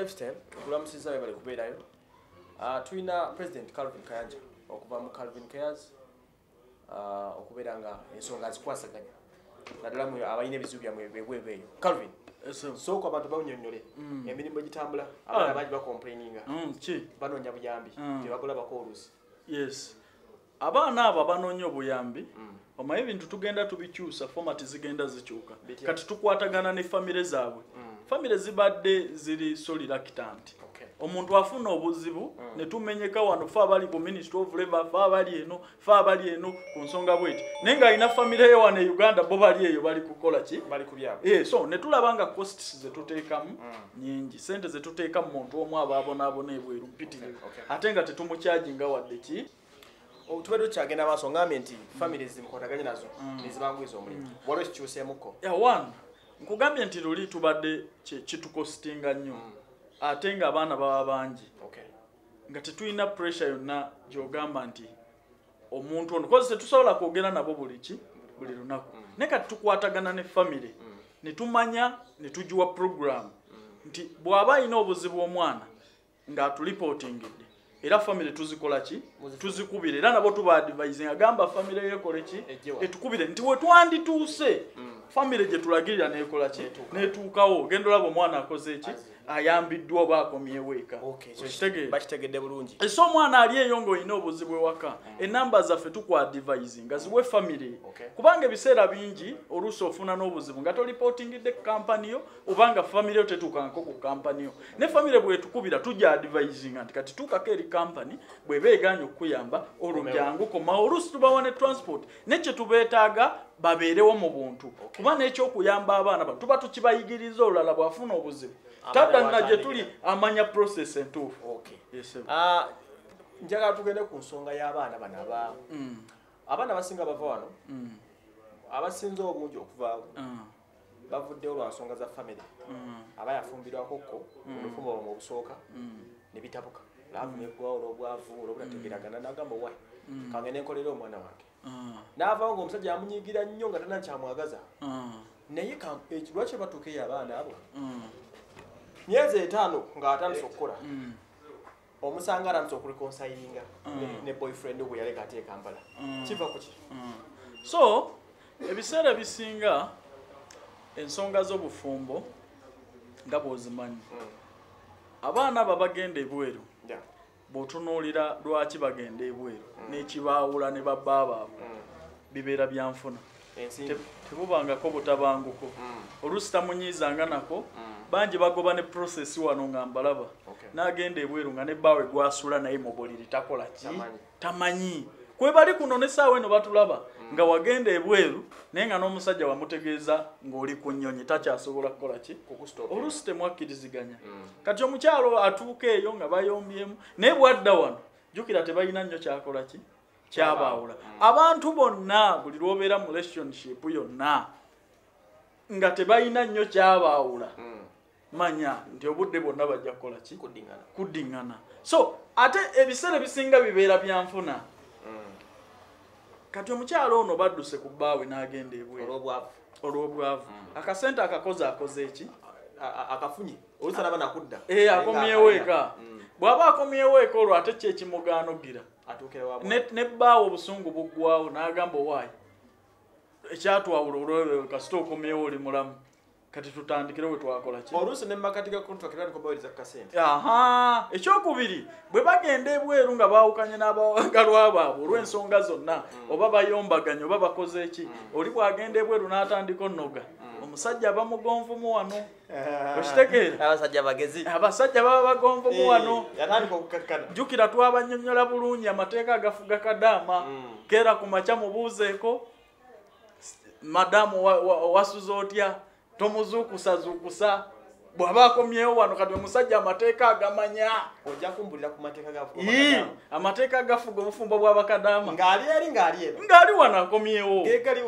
lifestyle kulamusiza bali kubeerayo tulina president Calvin Kayanja okuva mu Calvin Cares okubeera nga ensonga zikwasaganya naddala mu abayina ebizibu byamwe bebwebeeyo Calvin so kwa abantu bawunyonyole emirimu gitambula abaana baji bakomplaininga banoonya buyambi tebakola bakolusi yes abaana abo banoonya obuyambi omaye ebintu tugenda tubikyusa format zigenda zikyuka kati tukwatagana ne family zaabwe family zibadde ziri solilactant omuntu afuna obuzibu ne tumenyeka wano fa bali ku Ministry of Labor fa bali eno ku nsonga bweti nenga ina family ye wane Uganda bo bali eyo bali kukola ki bali kubyabo so ne tulabanga costs ze tuteekamu nyingi sente ze tuteeka mu muntu omwe ababona ebweru mpitire atenga tetumucharginga wadde ki tubedo kyagenda maaso ngamye nti families zimukwataganye nazo nizibangwiza omulimu waliwo kikyuseemuko one nkugambye nti luli tubadde kitukostinga nnyo ate nga abaana baba bangi nga tetulina pressure yonna gyogamba nti omuntu ono kozi tetusobola kwogera nabo buli lunaku naye kati tukwatagana ne family ne tumanya ne tugiwa program nti bw'aba alina obuzibu omwana ng'atulipotingidde era family tuzikola ki tuzikubira era nabo tuba advising agamba family yekole ki etukubire nti we twandituuse family gye tulagirira nekola ki netuukawo genda olaba omwana akoze ki ayambiddwa oba akomyewo eka bakitegedde bulungi so omwana ali eyo ng'olina obuzibu ewaka enamba zaffe tukwadvising nga ziwe family kubanga ebiseera bingi oluusi ofuna n'obuzibu nga tolipotingidde ku kampani yo obanga family yo tetuukangako ku kampani yo ne family bwetukubira tujja advising nti kati tuukako eri kampani bw'eba eganya okukuyamba olugyangu koma oluusi tubawa ne transport nekye tubeetaaga babeerewo mu buntu kuba n'ekyokuyamba abaana bano tuba tukibayigiriza olulala bw'afuna obuzibu taddanna gye tuli amanya process entuufu njagala tugende ku nsonga y'abaana bano abaana abasinga bava wano abasinza obungi okuvaawo bavuddewo lwa nsonga za family aba yafumbirwakokko olufumbo mu obusooka ne bitabuka laavuneggwawo olw'obwavu olw'obutategeragana n'agamba wayi kange nenkolera omwana wange n'avaawo ng'omusajja amunyiigira nnyo nga tana kyamwagaza naye lwaki batuukeyo abaana abo myezi 5 ng'atandise okukola omusanga atandise okureconsilinga ne boyfriend bwe yaleka ate e Kampala kiva ku ki so ebiseera bisinga ensonga z'obufumbo nga bw'ozimanyi abaana babagenda ebweru bw'otunuulira lwaki bagenda ebweru n'ekibaawula ne babba baabwe bibeera byanfuna tebubangako butabanguko oluusi tamunyiizanga nako bangi bagoba ne process wano nga mbalaba n'agenda ebweru nga ne bbaawe gwasula naye mu buliri takola ki tamanyi kwe bali kuno n'essaawa eno batulaba nga wagenda ebweru naye nga n'omusajja wamutegeeza ng'oli ku nnyonyi takyasobola kukola ki oluusi temwakkiriziganya kati omukyalo atuuka eyo nga bayombyemu naye bwadda wano jjukira tebalina nnyo kyakola ki kyabaawula abantu bonna buli lw'obeera mu relationship yonna nga tebalina nnyo kyabaawula manya nti obudde bwonna bajja kukola ki kuddingana so ate ebiseera bisinga bibeera byanfuna kati omukyalo ono badduse ku bbaawe n'agenda ebweru olw'obwavu akasente akoze eki akafunye olusalaba nakudda akomyewo eka bw'aba akomyewo eka olwo ate kyekimugaanogira ne bbaawe obusungu buggwawo n'agamba owaayi ekyatwawula olwewe kasita okomyewo oli mulamu kati tutandikire we twakola ki oluusi ne makati ga contract era nikobawiriza kasente ekyokubiri bwe bagenda ebweru nga baawukanye n'abawagalwa baabwe olw'ensonga zonna oba bayombaganye oba bakoze eki oli bw'agenda ebweru n'atandika onnoga omusajja aba mugonvumu wano okitegeera abasajja baba bagonvumu wano jjukira twabannyonnyola bulungi amateeka agafuga Bakadama keera ku makya mubuuzeeko madamu wasuza otya tomuzuukusa bw'aba akomyewo wano kati omusajja amateeka agamanya ojja kumbulira ku mateeka gafuga amateeka agafuga obufumbo bwa Bakadama ng'ali ng'ali wano akomyewo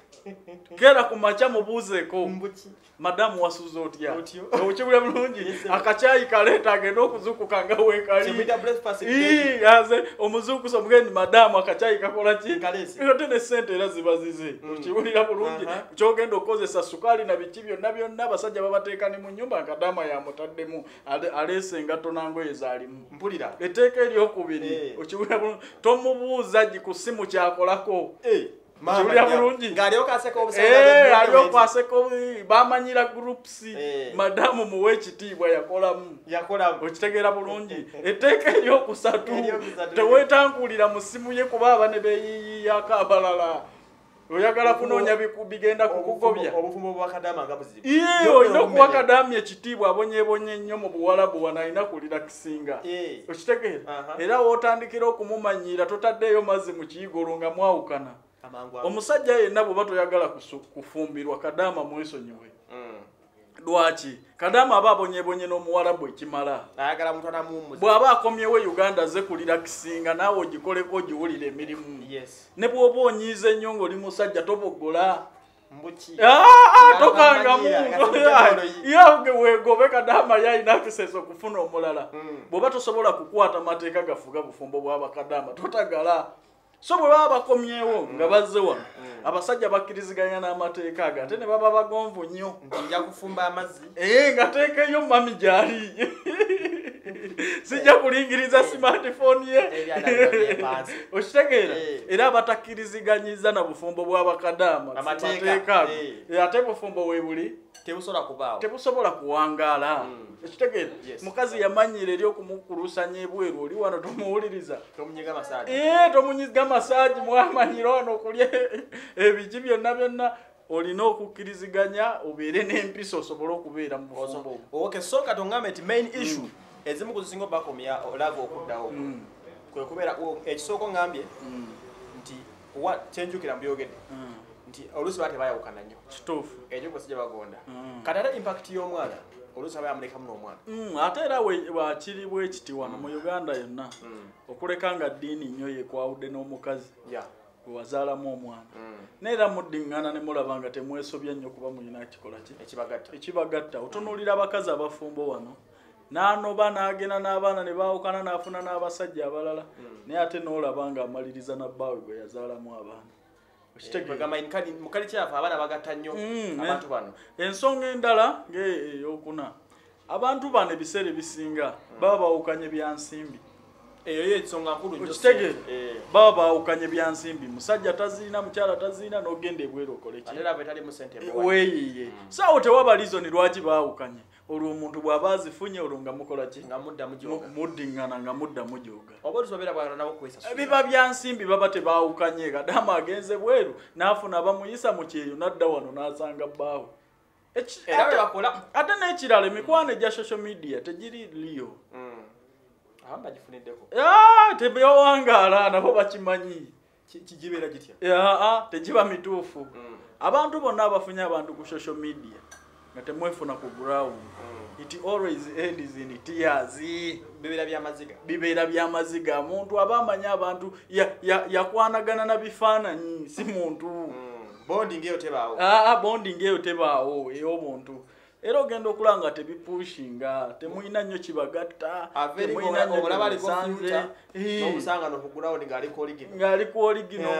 Kera kumacha mubuzeeko. Madamu wasuza otya. Okibula bulungi. Akachayi kaleta agenda okuzukuka nga weekali. Chimida breakfast. Yaze omuzuku so mugeni madamu akachayi kakola ki? Kalesi. Yote ne sente era zibazize. Okibulira bulungi. Kyogenda okozesa sukali na biki byonna basajja babateeka ne mu nyumba Bakadama ya mutaddemu alese ngato nango ezalimu. Mpulira. Eteeka eryokubiri. Okibulira bulungi. Tomubuuza ku simu kyakolako. Julia bulungi. Ngaliyo kaseko obusanga. Aliyo kaseko bamanyira groups. Madamu muwe ekitiibwa yakolamu. Okitegeera bulungi. Eteeka eryokusatu. Teweetangulira mu simu ye kuba abane beeyiyako abalala. Oyagala kunoonya bigenda kukugobya. Obufumbo bwa Bakadama nga buzibu. Olina okuwa Bakadama ekitiibwa abonyebonye nnyo mu buwalabu wano alina kulira kisinga. Okitegeera? Era wootandikira okumumanyira totaddeeyo mazzi mu kiyigolo nga mwawukana. Omusajja yenna bw'oba toyagala kufumbirwa Bakadama mwesonyiwe. Lwaki? Bakadama aba abonyebonye n'omuwalabu ekimala. Ayagala muntu anamuwummuza. Bw'aba akomyewo Uganda ze kulira kisinga naawe ogikoleko ogiwulira emirimu. Ne bw'oba onyiize nnyo ng'oli musajja toboggola. Mbuki. Tokangamu. Yawge weegobe Bakadama yalina access okufuna omulala. Bw'oba tosobola kukwata amateeka gafuga bufumbo bwa Bakadama totagala. So bwe baba bakomyewo nga bazze wano abasajja bakkiriziganya n'amateeka ago ate ne baba bagonvu nnyo nja kufumba amazzi ngateekeyo mami gyali sijja kulingiriza smartphone ye okitegeera era abatakkiriziganyizza na bufumbo bwa Bakadama amateeka ago ate bufumbo weebuli tebusobola kuwangaala ekitegeera mukazi yamanyira eri okumukulusanya ebweru oli wano tomuwuliriza tomunyiga masaaji mwamanyira wano okulya ebiki byonna olina okukkiriziganya obeere n'empisa osobole okubeera mu bufumbo. Okay, so katongambe nti main issue ezimu ku zisinga bakomya olava okuddawo kwe kubeera ekisooka ngambye nti kyenjukira mu byogedde nti oluusi baba tebayawukana nnyo kituufu ekyo basajja bagonda kati ate impact y'omwana oluusi aba yamulekamu n'omwana ate era wakiri bwekiti wano mu Uganda yonna okuleka nga ddiini nnyo yekwawudde n'omukazi wewazaalamu omwana neera muddiŋŋana ne mulaba nga temwesobya nnyo kuba mulina kikola ki ekibagatta otunuulira abakazi abafumbo wano n'anoba n'agenda n'abaana ne baawukana n'afuna n'abasajja abalala naye ate n'olaba nga amaliriza nabbaawe gwe yazaalamu abaana. Mukali kyafa abaana bagatta nnyo abantu bano. Ensonga endala ng'eyokuna abantu bano ebiseera ebisinga baba baawukanye byansimbi. Eyo y'ensonga nkulu nnyo. Okitegeera baba baawukanye byansimbi musajja taziina mukyala taziina n'ogenda ebweru okole ki? Ate laba etalimu ssente weeyiye. Saawo tewaba liizoni lwaki baawukanye. Olwo omuntu bw'aba azifunye olwo nga mukola ki? Nga mudda mujooga. Muddiŋŋana nga mudda mujooga. Oba tusobeera bwagala nabo kwesasula. Biba byansimbi baba tebaawukanye Bakadama agenze bweru n'afuna bamuyisa mu kyeyo n'adda wano n'asanga bbaawe. Era bakola ate n'ekirala emikwano egya social media tegiri liyo. Bagifuniddeko. Tebyowangaala nabo bakimanyi. Kigibeera gitya? Tegiba mituufu. Abantu bonna abafunye abantu ku social media nga temwefuna ku ground. It always ends in tears. Bibeera byamaziga. Omuntu aba amanya abantu yakwanagana na bifaananyi si muntu. Bonding eyo tebaawo. Bonding eyo tebaawo ey'omuntu. Era ogenda okulanga tebipushinga temuyina nnyo kibagatta temuyina nnyo kibasanze n'omusanga n'okugulawo ng'ali ku oligino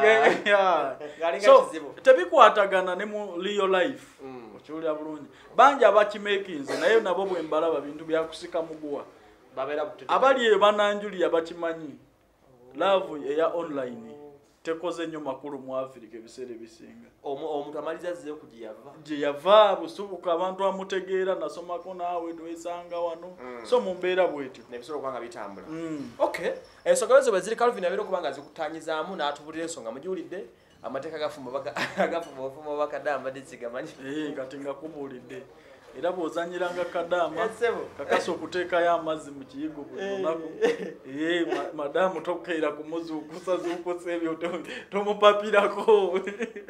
so tebikwatagana ne mu real life okiwulira bulungi bangi abakimekinze naye nabo bwe mbalaba bintu byakusika muguwa abali eyo bananjuli abakimanyi love eya online tekoze nnyo makulu mu Africa ebiseera ebisinga. Omuntu amaliza azze gye yava busubuka abantu amutegeera nasomako naawe twesanga wano so mu mbeera bwetyo n'ebisobola okuba nga bitambula. Okay, ensonga ezo bwe ziri Calvin abeera okuba nga zikutanyizaamu n'atubulira ensonga mugiwulidde amateeka agafumba Bakadama mbadde zigamanyi kati nga kubuulidde era bw'ozanyiranga kadama kakasa okuteekayo amazzi mu kiyigo buli lunaku madamu tokeera kumuzuukusa zuukusa ebyo tomupapirako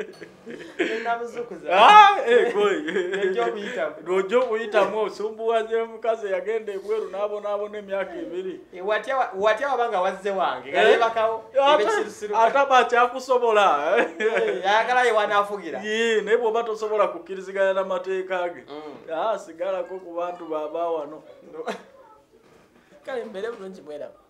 ng'ojja okuyitamu osumbuwaze omukazi yagenda ebweru n'abonaabona emyaka 2 watya wabanga wazze wange galebakawo ataba akyakusobola ayagala ye wanaafugira naye bw'oba tosobola kukkiriziganya n'amateeka ge sigalako ku bantu baba wano kale mbere bulungi bwera